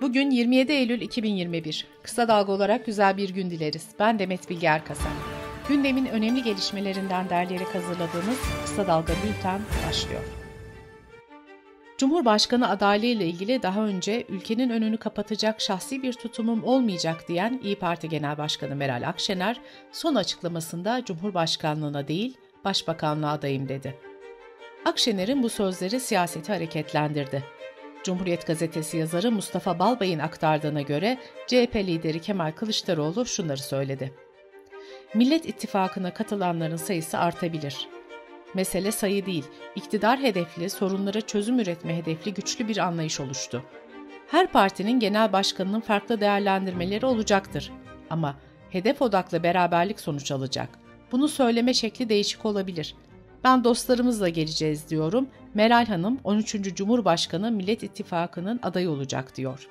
Bugün 27 Eylül 2021. Kısa Dalga olarak güzel bir gün dileriz. Ben Demet Bilge Erkasap. Gündemin önemli gelişmelerinden derleyerek hazırladığımız Kısa Dalga Bülten başlıyor. Cumhurbaşkanı adaylığı ile ilgili daha önce ülkenin önünü kapatacak şahsi bir tutumum olmayacak diyen İYİ Parti Genel Başkanı Meral Akşener, son açıklamasında Cumhurbaşkanlığına değil, Başbakanlığa adayım dedi. Akşener'in bu sözleri siyaseti hareketlendirdi. Cumhuriyet Gazetesi yazarı Mustafa Balbay'ın aktardığına göre CHP lideri Kemal Kılıçdaroğlu şunları söyledi. Millet İttifakı'na katılanların sayısı artabilir. Mesele sayı değil, iktidar hedefli, sorunlara çözüm üretme hedefli güçlü bir anlayış oluştu. Her partinin genel başkanının farklı değerlendirmeleri olacaktır. Ama hedef odaklı beraberlik sonuç alacak. Bunu söyleme şekli değişik olabilir. Ben dostlarımızla geleceğiz diyorum. Meral Hanım 13. Cumhurbaşkanı Millet İttifakı'nın adayı olacak diyor.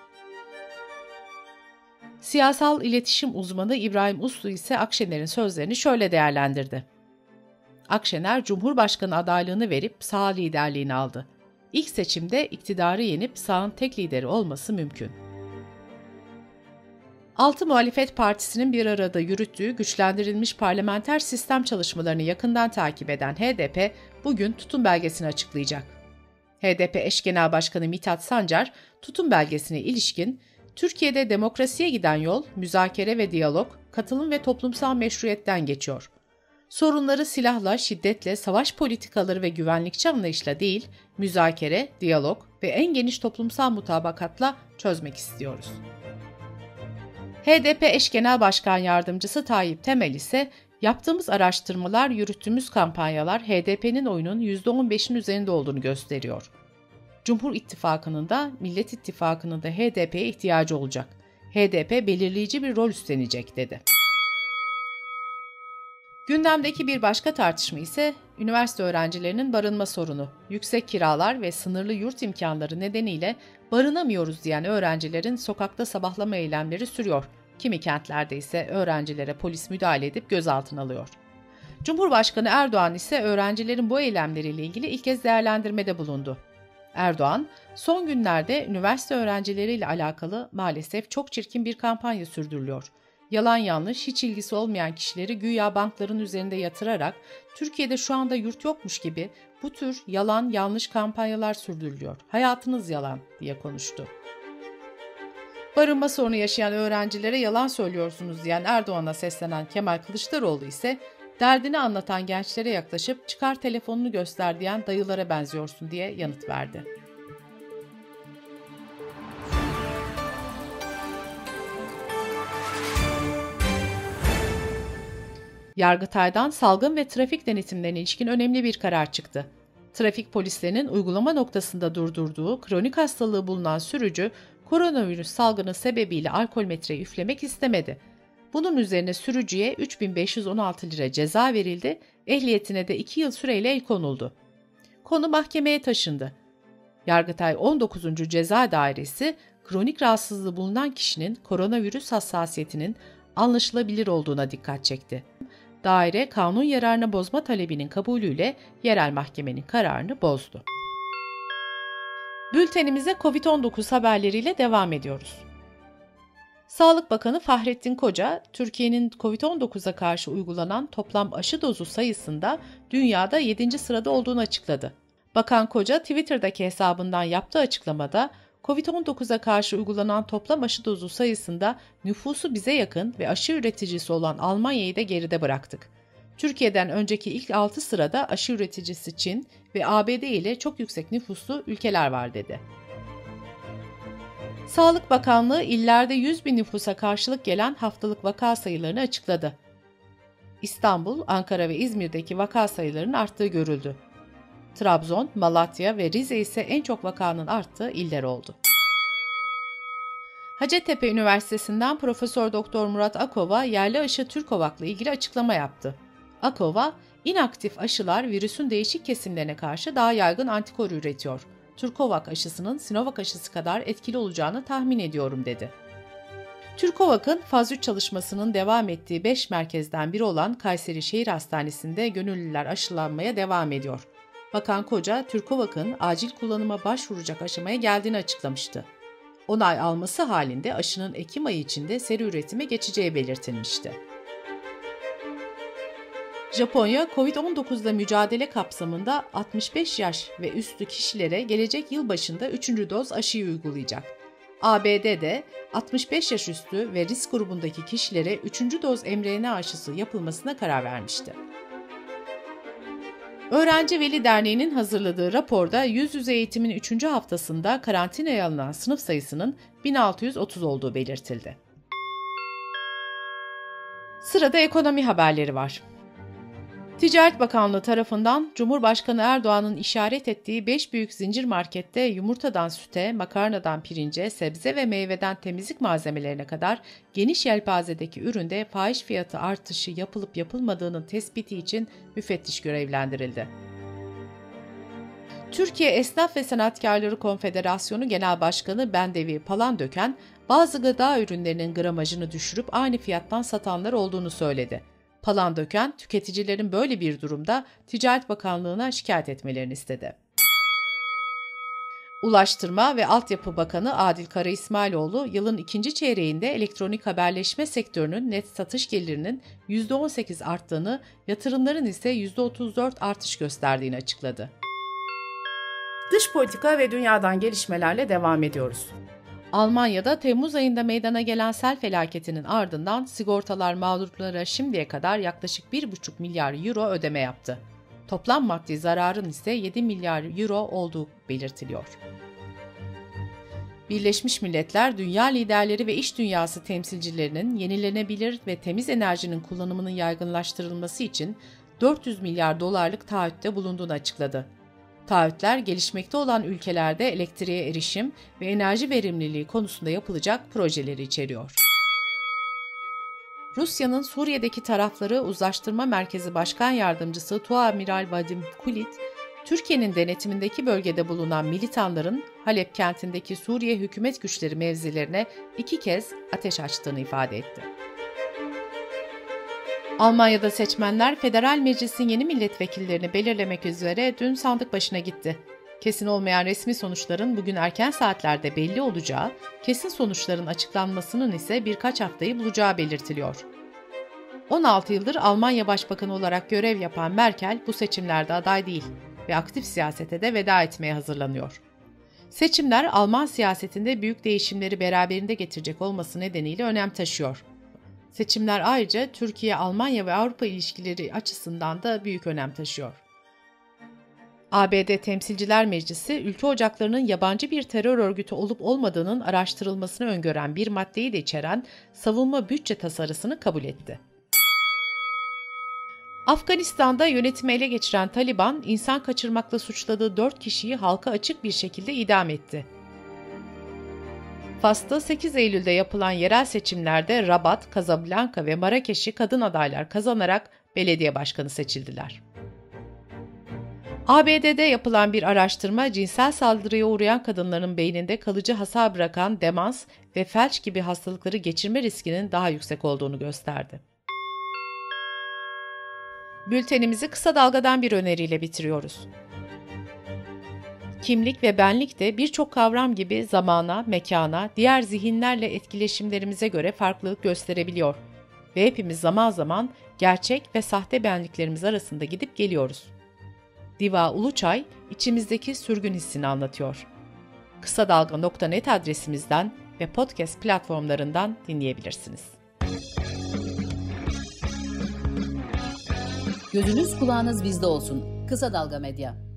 Siyasal iletişim uzmanı İbrahim Uslu ise Akşener'in sözlerini şöyle değerlendirdi. Akşener, Cumhurbaşkanı adaylığını verip sağ liderliğini aldı. İlk seçimde iktidarı yenip sağın tek lideri olması mümkün. Altı muhalefet partisinin bir arada yürüttüğü güçlendirilmiş parlamenter sistem çalışmalarını yakından takip eden HDP, bugün tutum belgesini açıklayacak. HDP eş genel başkanı Mithat Sancar, tutum belgesine ilişkin, Türkiye'de demokrasiye giden yol, müzakere ve diyalog, katılım ve toplumsal meşruiyetten geçiyor. Sorunları silahla, şiddetle, savaş politikaları ve güvenlikçi anlayışla değil, müzakere, diyalog ve en geniş toplumsal mutabakatla çözmek istiyoruz. HDP eş genel başkan yardımcısı Tayyip Temel ise yaptığımız araştırmalar, yürüttüğümüz kampanyalar HDP'nin oyunun %15'in üzerinde olduğunu gösteriyor. Cumhur İttifakı'nın da Millet İttifakı'nın da HDP'ye ihtiyacı olacak. HDP belirleyici bir rol üstlenecek dedi. Gündemdeki bir başka tartışma ise üniversite öğrencilerinin barınma sorunu. Yüksek kiralar ve sınırlı yurt imkanları nedeniyle barınamıyoruz diyen öğrencilerin sokakta sabahlama eylemleri sürüyor. Kimi kentlerde ise öğrencilere polis müdahale edip gözaltına alıyor. Cumhurbaşkanı Erdoğan ise öğrencilerin bu eylemleriyle ilgili ilk kez değerlendirmede bulundu. Erdoğan, son günlerde üniversite öğrencileriyle alakalı maalesef çok çirkin bir kampanya sürdürülüyor. Yalan yanlış, hiç ilgisi olmayan kişileri güya bankların üzerinde yatırarak Türkiye'de şu anda yurt yokmuş gibi bu tür yalan yanlış kampanyalar sürdürülüyor. Hayatınız yalan diye konuştu. Barınma sorunu yaşayan öğrencilere yalan söylüyorsunuz diyen Erdoğan'a seslenen Kemal Kılıçdaroğlu ise derdini anlatan gençlere yaklaşıp çıkar telefonunu göster diyen dayılara benziyorsun diye yanıt verdi. Yargıtay'dan salgın ve trafik denetimlerine ilişkin önemli bir karar çıktı. Trafik polislerinin uygulama noktasında durdurduğu kronik hastalığı bulunan sürücü, koronavirüs salgını sebebiyle alkol metreyi üflemek istemedi. Bunun üzerine sürücüye 3.516 lira ceza verildi, ehliyetine de 2 yıl süreyle el konuldu. Konu mahkemeye taşındı. Yargıtay 19. Ceza Dairesi, kronik rahatsızlığı bulunan kişinin koronavirüs hassasiyetinin anlaşılabilir olduğuna dikkat çekti. Daire, kanun yararına bozma talebinin kabulüyle yerel mahkemenin kararını bozdu. Bültenimize COVID-19 haberleriyle devam ediyoruz. Sağlık Bakanı Fahrettin Koca, Türkiye'nin COVID-19'a karşı uygulanan toplam aşı dozu sayısında dünyada 7. sırada olduğunu açıkladı. Bakan Koca, Twitter'daki hesabından yaptığı açıklamada, COVID-19'a karşı uygulanan toplam aşı dozu sayısında nüfusu bize yakın ve aşı üreticisi olan Almanya'yı da geride bıraktık. Türkiye'den önceki ilk 6 sırada aşı üreticisi Çin ve ABD ile çok yüksek nüfuslu ülkeler var dedi. Sağlık Bakanlığı illerde 100 bin nüfusa karşılık gelen haftalık vaka sayılarını açıkladı. İstanbul, Ankara ve İzmir'deki vaka sayılarının arttığı görüldü. Trabzon, Malatya ve Rize ise en çok vakanın arttığı iller oldu. Hacettepe Üniversitesi'nden Profesör Doktor Murat Akova yerli aşı Türkovak'la ilgili açıklama yaptı. Akova, inaktif aşılar virüsün değişik kesimlerine karşı daha yaygın antikor üretiyor. Türkovak aşısının Sinovac aşısı kadar etkili olacağını tahmin ediyorum dedi. Türkovak'ın faz 3 çalışmasının devam ettiği 5 merkezden biri olan Kayseri Şehir Hastanesi'nde gönüllüler aşılanmaya devam ediyor. Bakan Koca, Türkovak'ın acil kullanıma başvuracak aşamaya geldiğini açıklamıştı. Onay alması halinde aşının Ekim ayı içinde seri üretime geçeceği belirtilmişti. Japonya, COVID-19 ile mücadele kapsamında 65 yaş ve üstü kişilere gelecek yıl başında 3. doz aşıyı uygulayacak. ABD'de 65 yaş üstü ve risk grubundaki kişilere 3. doz mRNA aşısı yapılmasına karar vermişti. Öğrenci Veli Derneği'nin hazırladığı raporda yüz yüze eğitimin 3. haftasında karantinaya alınan sınıf sayısının 1630 olduğu belirtildi. Sırada ekonomi haberleri var. Ticaret Bakanlığı tarafından Cumhurbaşkanı Erdoğan'ın işaret ettiği 5 büyük zincir markette yumurtadan süte, makarnadan pirince, sebze ve meyveden temizlik malzemelerine kadar geniş yelpazedeki üründe fahiş fiyatı artışı yapılıp yapılmadığının tespiti için müfettiş görevlendirildi. Türkiye Esnaf ve Sanatkarları Konfederasyonu Genel Başkanı Bendevi Palandöken, bazı gıda ürünlerinin gramajını düşürüp aynı fiyattan satanlar olduğunu söyledi. Palandöken, tüketicilerin böyle bir durumda Ticaret Bakanlığı'na şikayet etmelerini istedi. Ulaştırma ve Altyapı Bakanı Adil Karaismailoğlu, yılın ikinci çeyreğinde elektronik haberleşme sektörünün net satış gelirinin %18 arttığını, yatırımların ise %34 artış gösterdiğini açıkladı. Dış politika ve dünyadan gelişmelerle devam ediyoruz. Almanya'da Temmuz ayında meydana gelen sel felaketinin ardından sigortalar mağdurlara şimdiye kadar yaklaşık 1,5 milyar euro ödeme yaptı. Toplam maddi zararın ise 7 milyar euro olduğu belirtiliyor. Birleşmiş Milletler, dünya liderleri ve iş dünyası temsilcilerinin yenilenebilir ve temiz enerjinin kullanımının yaygınlaştırılması için 400 milyar dolarlık taahhütte bulunduğunu açıkladı. Taahhütler, gelişmekte olan ülkelerde elektriğe erişim ve enerji verimliliği konusunda yapılacak projeleri içeriyor. Rusya'nın Suriye'deki tarafları Uzlaştırma Merkezi Başkan Yardımcısı Tuamiral Vadim Kulit, Türkiye'nin denetimindeki bölgede bulunan militanların Halep kentindeki Suriye hükümet güçleri mevzilerine 2 kez ateş açtığını ifade etti. Almanya'da seçmenler Federal Meclis'in yeni milletvekillerini belirlemek üzere dün sandık başına gitti. Kesin olmayan resmi sonuçların bugün erken saatlerde belli olacağı, kesin sonuçların açıklanmasının ise birkaç haftayı bulacağı belirtiliyor. 16 yıldır Almanya Başbakanı olarak görev yapan Merkel bu seçimlerde aday değil ve aktif siyasete de veda etmeye hazırlanıyor. Seçimler Alman siyasetinde büyük değişimleri beraberinde getirecek olması nedeniyle önem taşıyor. Seçimler ayrıca Türkiye, Almanya ve Avrupa ilişkileri açısından da büyük önem taşıyor. ABD Temsilciler Meclisi, ülke ocaklarının yabancı bir terör örgütü olup olmadığının araştırılmasını öngören bir maddeyi de içeren savunma bütçe tasarısını kabul etti. Afganistan'da yönetimi ele geçiren Taliban, insan kaçırmakla suçladığı 4 kişiyi halka açık bir şekilde idam etti. Fas'ta 8 Eylül'de yapılan yerel seçimlerde Rabat, Casablanca ve Marrakeş'i kadın adaylar kazanarak belediye başkanı seçildiler. ABD'de yapılan bir araştırma, cinsel saldırıya uğrayan kadınların beyninde kalıcı hasar bırakan demans ve felç gibi hastalıkları geçirme riskinin daha yüksek olduğunu gösterdi. Bültenimizi kısa dalgadan bir öneriyle bitiriyoruz. Kimlik ve benlik de birçok kavram gibi zamana, mekana, diğer zihinlerle etkileşimlerimize göre farklılık gösterebiliyor ve hepimiz zaman zaman gerçek ve sahte benliklerimiz arasında gidip geliyoruz. Diva Uluçay, içimizdeki sürgün hissini anlatıyor. Kısadalga.net adresimizden ve podcast platformlarından dinleyebilirsiniz. Gözünüz kulağınız bizde olsun. Kısa Dalga Medya.